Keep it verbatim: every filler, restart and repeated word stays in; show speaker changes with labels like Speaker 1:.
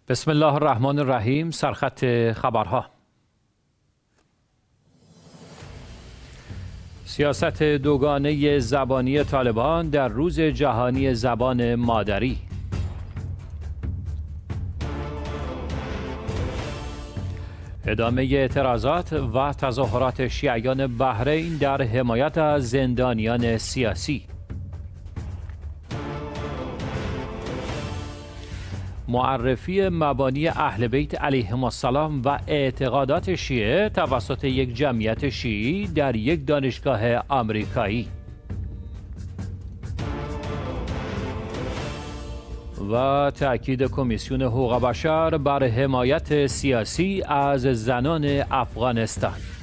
Speaker 1: بسم الله الرحمن الرحیم. سرخط خبرها. سیاست دوگانه زبانی طالبان در روز جهانی زبان مادری. ادامه اعتراضات و تظاهرات شیعیان بحرین در حمایت از زندانیان سیاسی. معرفی مبانی اهل بیت علیهم السلام و اعتقادات شیعه توسط یک جمعیت شیعی در یک دانشگاه آمریکایی. و تأکید کمیسیون حقوق بشر بر حمایت سیاسی از زنان افغانستان.